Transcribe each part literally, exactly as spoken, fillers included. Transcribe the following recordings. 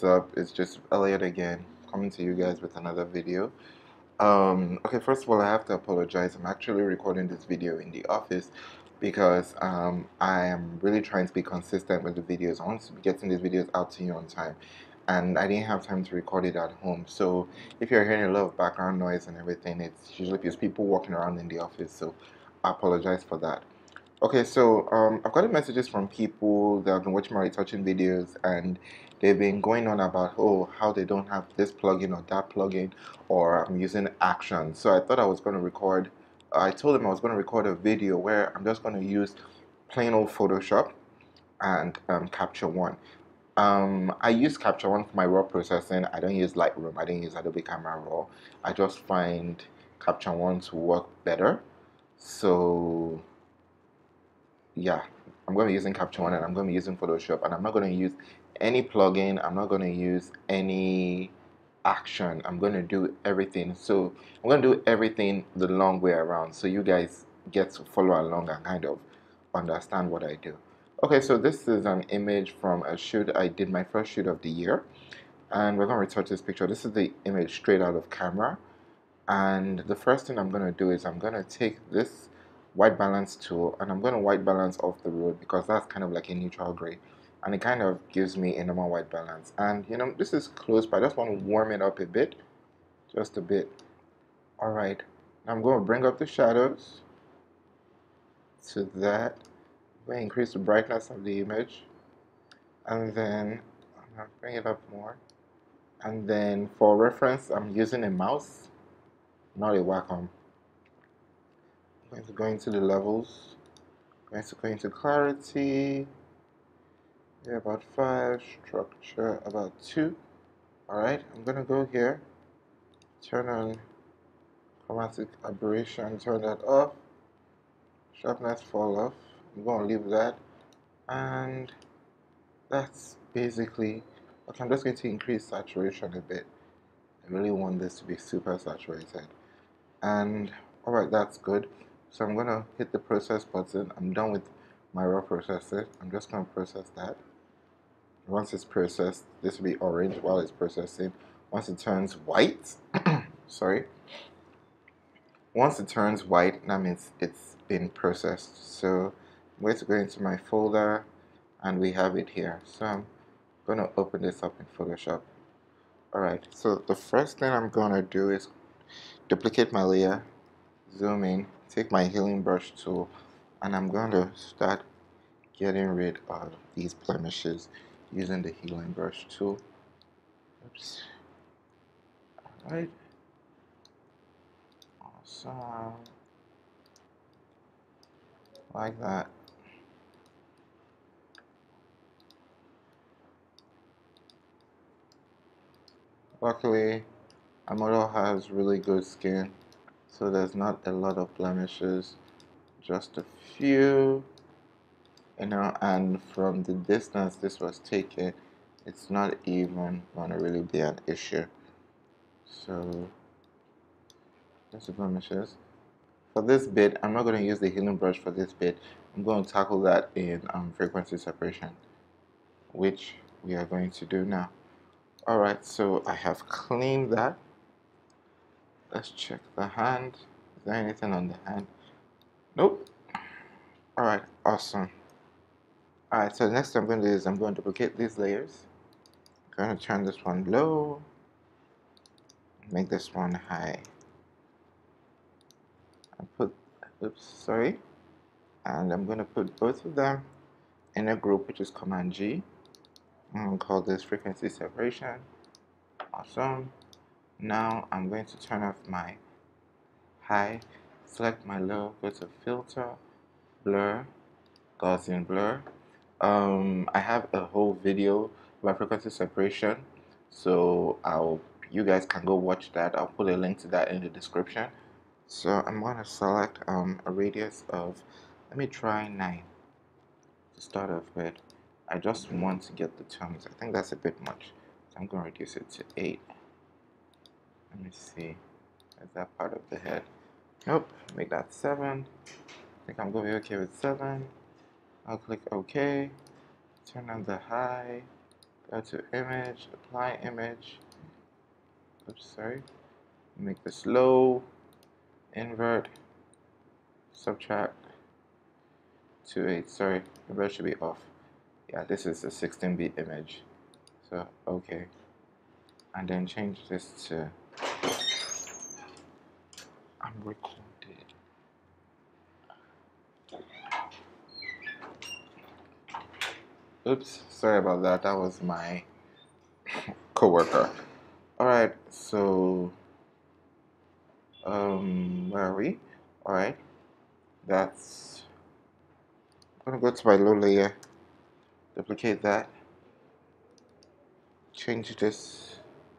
what's up? It's just Elliot again, coming to you guys with another video. Um, okay, first of all, I have to apologize. I'm actually recording this video in the office because um, I am really trying to be consistent with the videos. I want to be getting these videos out to you on time, and I didn't have time to record it at home. So if you're hearing a lot of background noise and everything, it's usually because people walking around in the office. So I apologize for that. Okay, so um, I've gotten messages from people that have been watching my retouching videos, and they've been going on about, oh, how they don't have this plugin or that plugin, or I'm using Action. So I thought I was going to record, I told them I was going to record a video where I'm just going to use plain old Photoshop and um, Capture One. Um, I use Capture One for my raw processing. I don't use Lightroom. I don't use Adobe Camera Raw. I just find Capture One to work better. So yeah, I'm going to be using Capture One and I'm going to be using Photoshop, and I'm not going to use any plugin. I'm not going to use any action. I'm going to do everything. So I'm going to do everything the long way around, so you guys get to follow along and kind of understand what I do. Okay, so this is an image from a shoot. I did my first shoot of the year, and we're going to retouch this picture. This is the image straight out of camera. And the first thing I'm going to do is I'm going to take this white balance tool and I'm going to white balance off the road, because that's kind of like a neutral gray, and it kind of gives me a normal white balance. And you know, this is close, but I just want to warm it up a bit, just a bit. All right, I'm going to bring up the shadows to that. I'm going to increase the brightness of the image, and then I'm going to bring it up more. And then for reference, I'm using a mouse, not a Wacom. I'm going to go into the levels. I'm going to go into clarity. Yeah, about five. Structure about two. Alright, I'm going to go here. Turn on chromatic aberration. Turn that off. Sharpness fall off. I'm going to leave that. And that's basically. Okay, I'm just going to increase saturation a bit. I really want this to be super saturated. And alright, that's good. So I'm going to hit the process button. I'm done with my raw processor. I'm just going to process that. Once it's processed, this will be orange while it's processing. Once it turns white, sorry. Once it turns white, that means it's been processed. So I'm going to go into my folder, and we have it here. So I'm going to open this up in Photoshop. Alright, so the first thing I'm going to do is duplicate my layer, zoom in, take my healing brush tool, and I'm going to start getting rid of these blemishes using the healing brush tool. Oops. Alright. Awesome. Like that. Luckily, my model has really good skin, so there's not a lot of blemishes, just a few. You know, and from the distance this was taken, it's not even gonna really be an issue. So there's the blemishes. For this bit, I'm not going to use the healing brush for this bit. I'm going to tackle that in um, frequency separation, which we are going to do now. Alright, so I have cleaned that. Let's check the hand. Is there anything on the hand? Nope. Alright, awesome. Alright, so the next thing I'm going to do is I'm going to duplicate these layers. I'm going to turn this one low. Make this one high. And put, oops, sorry. And I'm going to put both of them in a group, which is Command G. I'm going to call this frequency separation. Awesome. Now I'm going to turn off my high, select my low, go to filter, blur, Gaussian blur. Um, I have a whole video about frequency separation, so I'll you guys can go watch that. I'll put a link to that in the description. So I'm going to select um, a radius of, let me try nine to start off with. I just want to get the tones. I think that's a bit much, so I'm going to reduce it to eight. Let me see. Is that part of the head? Nope. Make that seven. I think I'm going to be okay with seven. I'll click OK. Turn on the high. Go to image, apply image. Oops, sorry. Make this low, invert, subtract, two eight. Sorry, the brush should be off. Yeah, this is a sixteen bit image. So, okay. And then change this to unrecorded. Oops, sorry about that. That was my coworker. Alright, so um where are we? Alright. That's I'm gonna go to my low layer, duplicate that, change this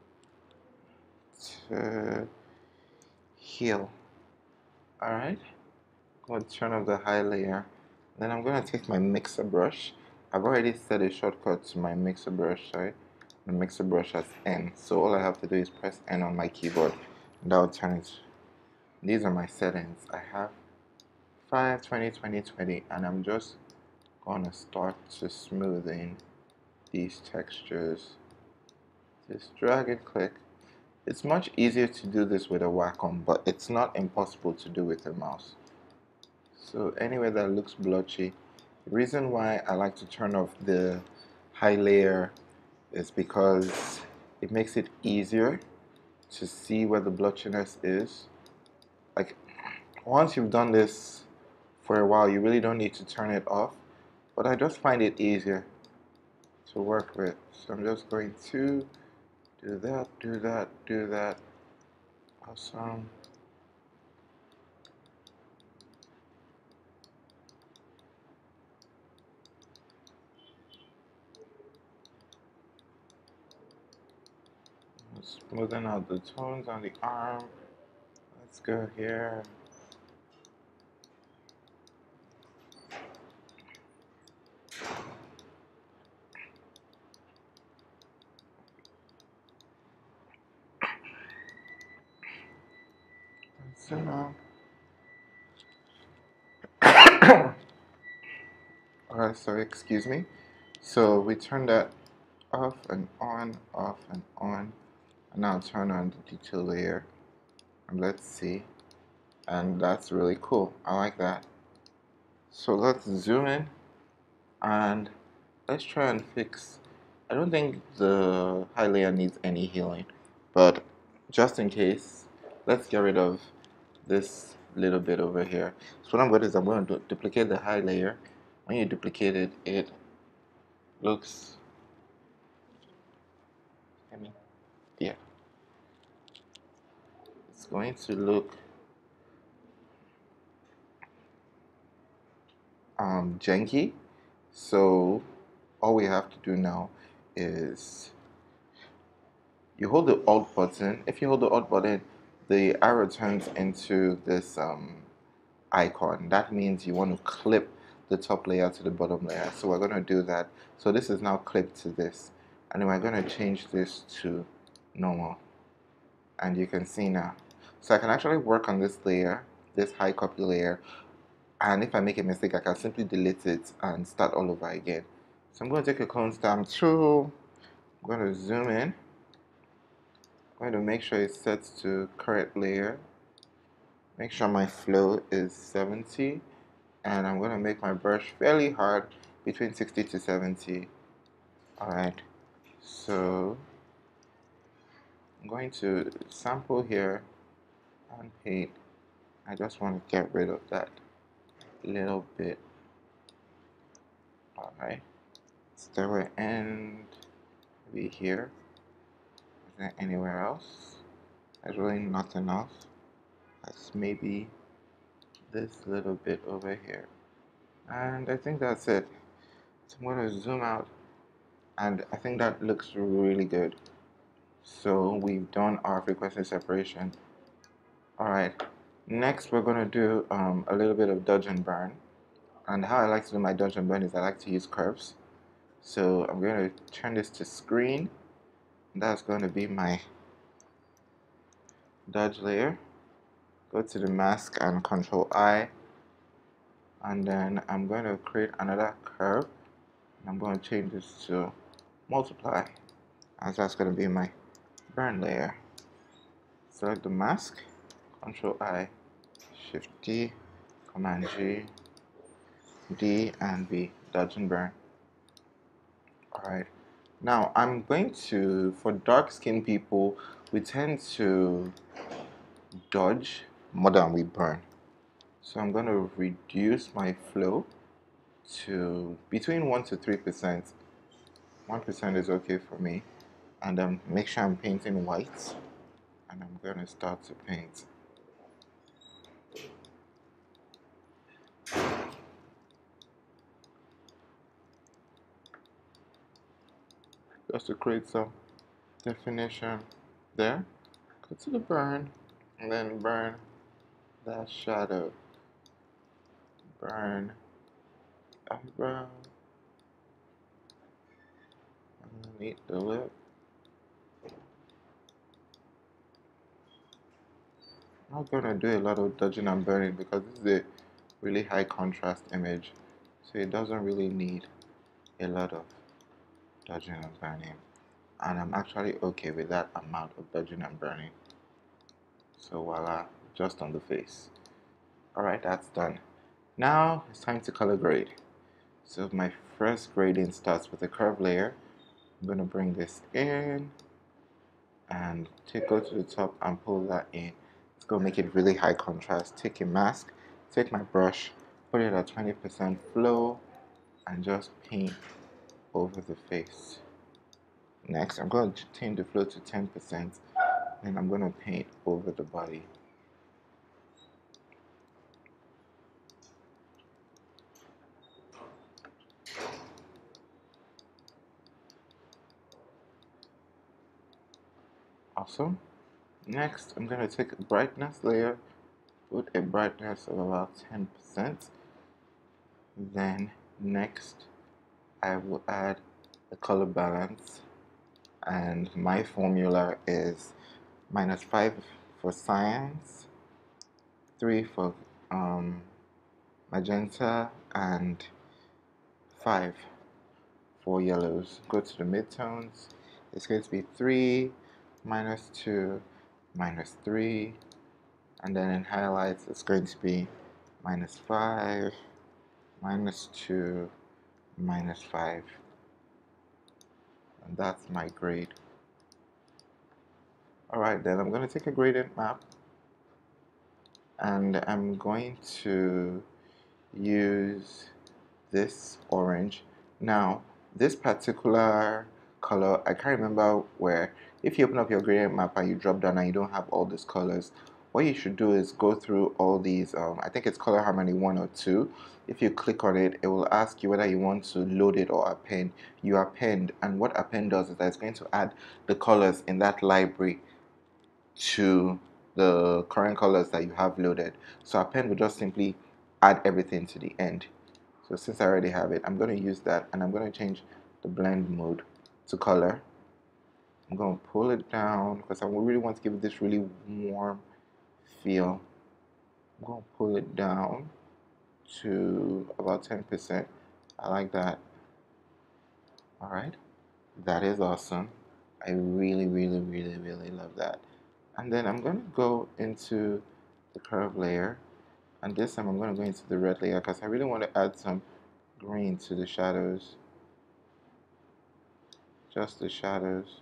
to heal. Alright. I'm going to turn off the high layer. Then I'm going to take my mixer brush. I've already set a shortcut to my mixer brush, sorry. The mixer brush has N. So all I have to do is press N on my keyboard. And that will turn it. These are my settings. I have five, twenty, twenty, twenty. And I'm just going to start to smoothing these textures. Just drag and click. It's much easier to do this with a Wacom, but it's not impossible to do with a mouse. So anywhere that looks blotchy, the reason why I like to turn off the high layer is because it makes it easier to see where the blotchiness is. Like once you've done this for a while, you really don't need to turn it off, but I just find it easier to work with. So I'm just going to do that, do that, do that. Awesome. Smoothing out the tones on the arm. Let's go here. So now, alright, sorry, excuse me. So we turn that off and on, off and on. And now turn on the detail layer. And let's see. And that's really cool. I like that. So let's zoom in and let's try and fix. I don't think the high layer needs any healing, but just in case, let's get rid of this little bit over here. So what I'm going to do is I'm going to duplicate the high layer. When you duplicate it, it looks, I mean, yeah, it's going to look um, janky. So all we have to do now is you hold the Alt button. If you hold the Alt button, the arrow turns into this um, icon. That means you want to clip the top layer to the bottom layer. So we're going to do that. So this is now clipped to this. And then we're going to change this to normal. And you can see now. So I can actually work on this layer, this high copy layer. And if I make a mistake, I can simply delete it and start all over again. So I'm going to take a clone stamp tool. I'm going to zoom in. I'm going to make sure it's set to current layer. Make sure my flow is seventy. And I'm going to make my brush fairly hard, between sixty to seventy. Alright, so I'm going to sample here and paint. I just want to get rid of that little bit. Alright, so that will end maybe here. Is there anywhere else? There's really nothing else. That's maybe this little bit over here. And I think that's it. So I'm going to zoom out, and I think that looks really good. So we've done our frequency separation. Alright, next we're going to do um, a little bit of dodge and burn. And how I like to do my dodge and burn is I like to use curves. So I'm going to turn this to screen. That's going to be my dodge layer. Go to the mask and control I. And then I'm going to create another curve. I'm going to change this to multiply, as that's going to be my burn layer. Select the mask, Control I, Shift D, Command G, D and B, dodge and burn. Alright, now I'm going to, for dark skinned people, we tend to dodge more than we burn. So I'm going to reduce my flow to between one to three percent. one percent is okay for me. And um, make sure I'm painting white. And I'm going to start to paint. Just to create some definition there. Go to the burn. And then burn that shadow. Burn eyebrow. Underneath the lip. I'm not going to do a lot of dodging and burning because this is a really high contrast image. So it doesn't really need a lot of dodging and burning. And I'm actually okay with that amount of dodging and burning. So voila, just on the face. Alright, that's done. Now it's time to color grade. So my first grading starts with a curve layer. I'm going to bring this in and take go to the top and pull that in. It's going to make it really high contrast. Take a mask, take my brush, put it at twenty percent flow, and just paint over the face. Next, I'm going to change the flow to ten percent, and I'm going to paint over the body. Awesome. Next, I'm going to take a brightness layer, put a brightness of about ten percent. Then next, I will add the color balance, and my formula is minus five for cyans, three for um, magenta, and five for yellows. Go to the midtones. It's going to be three, minus two, minus three, and then in highlights it's going to be minus five, minus two, minus five. And that's my grade. Alright, then I'm going to take a gradient map and I'm going to use this orange. Now, this particular color, I can't remember where. If you open up your gradient map and you drop down and you don't have all these colors, what you should do is go through all these, um, I think it's color harmony one or two. If you click on it, it will ask you whether you want to load it or append. You append, and what append does is that it's going to add the colors in that library to the current colors that you have loaded. So append will just simply add everything to the end. So since I already have it, I'm going to use that, and I'm going to change the blend mode to color. I'm going to pull it down because I really want to give it this really warm feel. I'm going to pull it down to about ten percent. I like that. Alright, that is awesome. I really, really, really, really love that. And then I'm going to go into the curve layer, and this time I'm going to go into the red layer because I really want to add some green to the shadows. Just the shadows.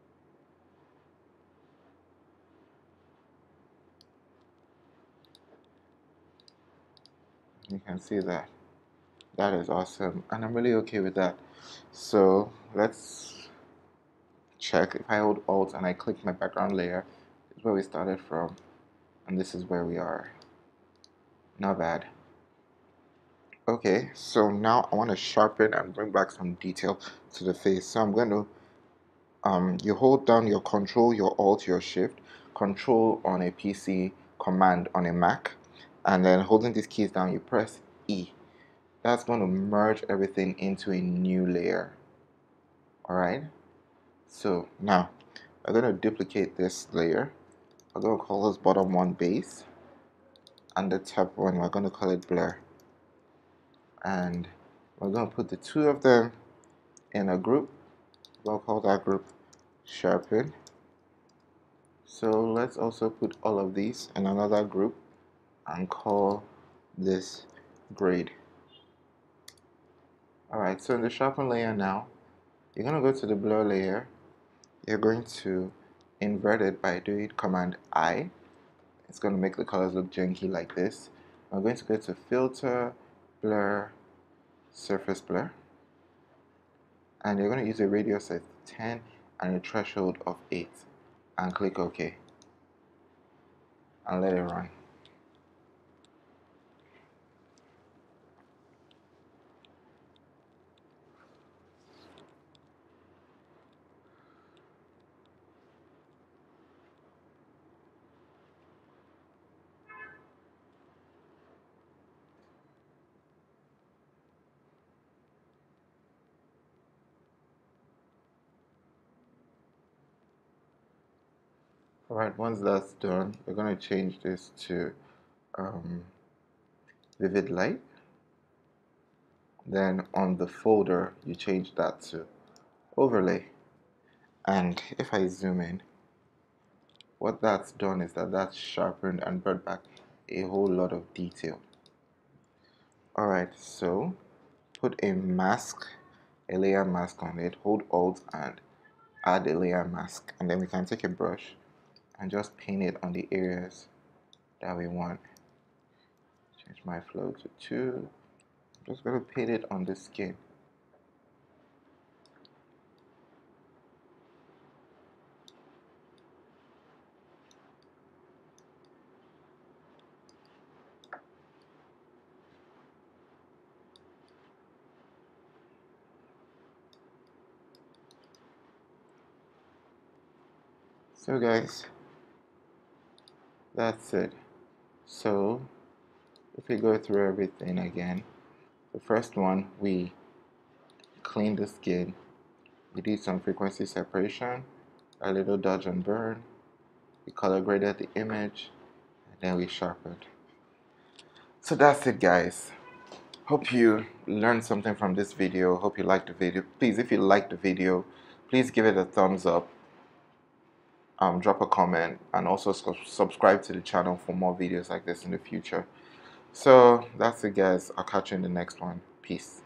You can see that. That is awesome, and I'm really okay with that. So let's check. If I hold Alt and I click my background layer, this is where we started from, and this is where we are. Not bad. Okay, so now I want to sharpen and bring back some detail to the face. So I'm going to, um, you hold down your Control, your Alt, your Shift, Control on a P C, Command on a Mac, and then holding these keys down, you press E. That's going to merge everything into a new layer. Alright, so now I'm going to duplicate this layer. I'm going to call this bottom one base, and the top one we're going to call it blur. And we're going to put the two of them in a group. We'll call that group sharpen. So let's also put all of these in another group and call this grade. Alright, so in the sharpen layer now, you're going to go to the blur layer. You're going to invert it by doing Command I. It's going to make the colors look janky like this. I'm going to go to Filter, Blur, Surface Blur. And you're going to use a radius of ten and a threshold of eight. And click OK. And let it run. Alright, once that's done, we're going to change this to um, Vivid Light. Then on the folder, you change that to Overlay. And if I zoom in, what that's done is that that's sharpened and brought back a whole lot of detail. Alright, so put a mask, a layer mask on it, hold Alt and add a layer mask, and then we can take a brush and just paint it on the areas that we want. Change my flow to two. I'm just going to paint it on the skin. So guys, that's it. So if we go through everything again, the first one, we clean the skin, we did some frequency separation, a little dodge and burn, we color graded the image, and then we sharpened. So that's it guys. Hope you learned something from this video. Hope you liked the video. Please, if you liked the video, please give it a thumbs up, um, drop a comment, and also subscribe to the channel for more videos like this in the future. So that's it guys. I'll catch you in the next one. Peace.